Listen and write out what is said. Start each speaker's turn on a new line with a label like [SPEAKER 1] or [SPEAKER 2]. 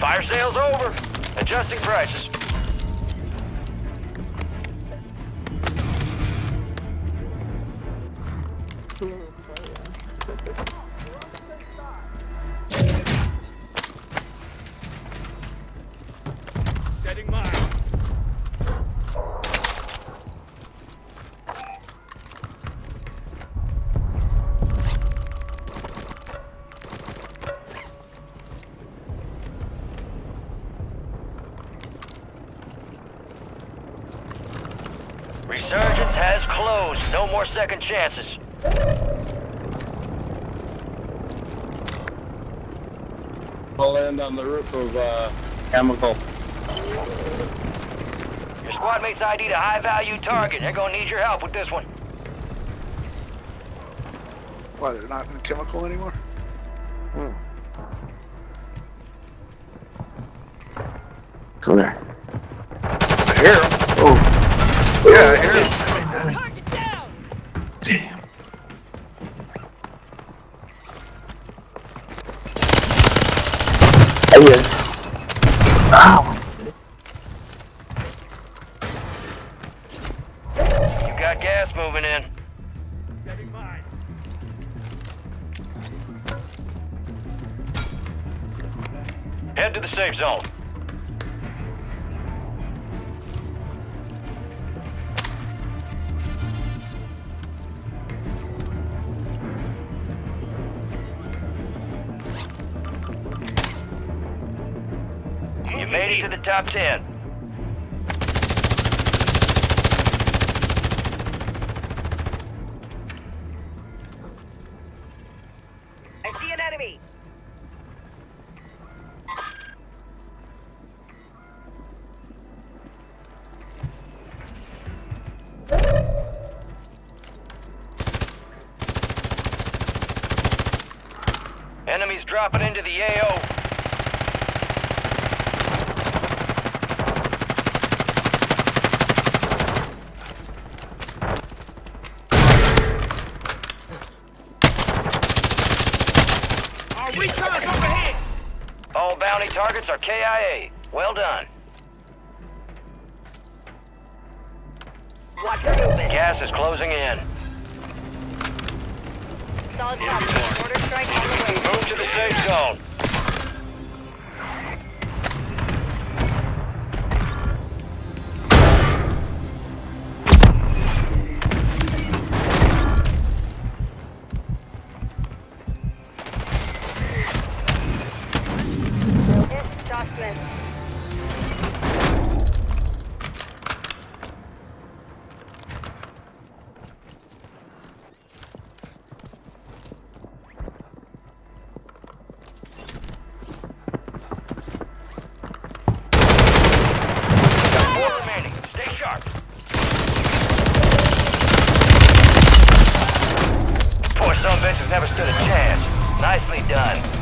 [SPEAKER 1] Fire sale's over. Adjusting prices.
[SPEAKER 2] Setting mine.
[SPEAKER 1] Resurgence has closed. No more second chances.
[SPEAKER 3] I'll land on the roof of Chemical.
[SPEAKER 1] Your squad mates ID'd a high-value target. They're gonna need your help with this one.
[SPEAKER 4] Why, they're not in Chemical anymore?
[SPEAKER 3] Go there.
[SPEAKER 4] I hear him.
[SPEAKER 3] Oh.
[SPEAKER 4] Yeah, I hear him.
[SPEAKER 2] Target down!
[SPEAKER 3] Damn. Oh, yeah. Ow.
[SPEAKER 1] You got gas moving in.
[SPEAKER 2] Setting mine.
[SPEAKER 1] Head to the safe zone. You made it to the top 10.
[SPEAKER 5] I see an enemy.
[SPEAKER 1] Enemies dropping into the AO.
[SPEAKER 2] Our recon is overhead!
[SPEAKER 1] All bounty targets are KIA. Well done.
[SPEAKER 5] Watch your movement.
[SPEAKER 1] Gas is closing in.
[SPEAKER 5] Solid copy. Order strike on the way.
[SPEAKER 1] Move to the safe zone.
[SPEAKER 5] This document.
[SPEAKER 1] Four remaining. Stay sharp. Poor son bitch has never stood a chance. Nicely done.